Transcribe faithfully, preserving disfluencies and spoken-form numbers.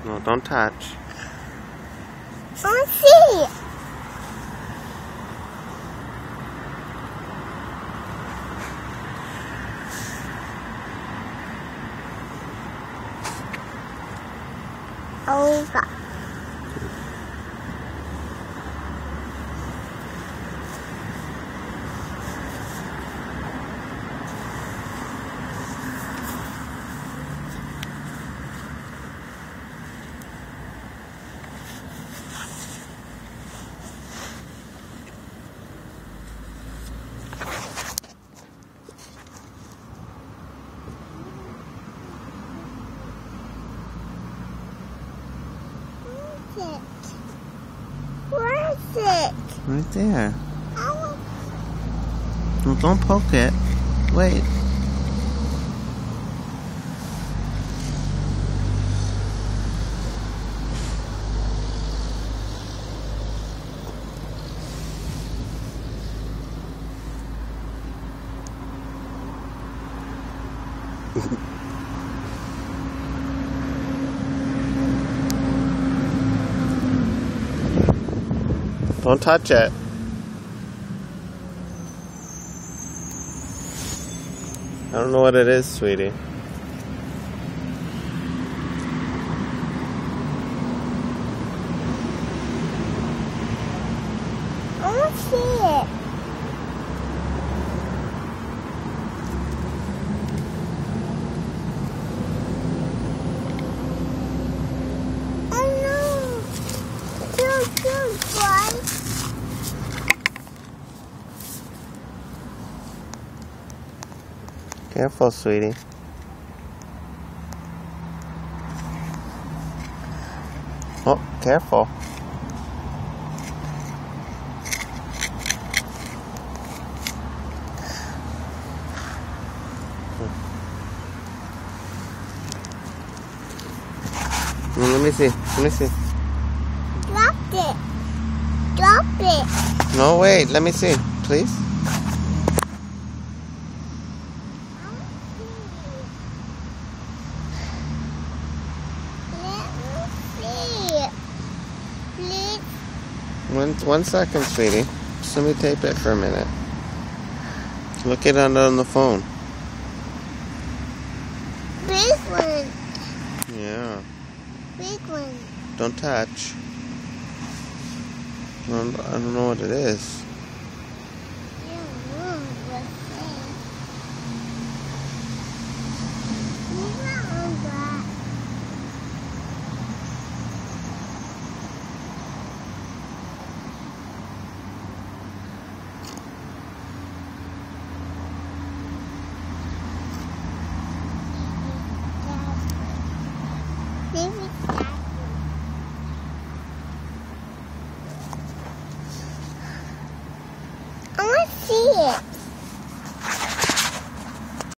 No, don't touch. I want to see it. Oh, God. Where is it? Right there. Oh. Well, don't poke it. Wait. Don't touch it. I don't know what it is, sweetie. I want to see it. Oh no! Good, good, boy. Careful, sweetie. Oh, careful. Well, let me see. Let me see. Drop it. Drop it. No, wait. Let me see, please. One, one second, sweetie. Just let me tape it for a minute. Look it on, on the phone. Big one. Yeah. Big one. Don't touch. I don't, I don't know what it is. I don't know what it is. It's not on that. Maybe that. I want to see it.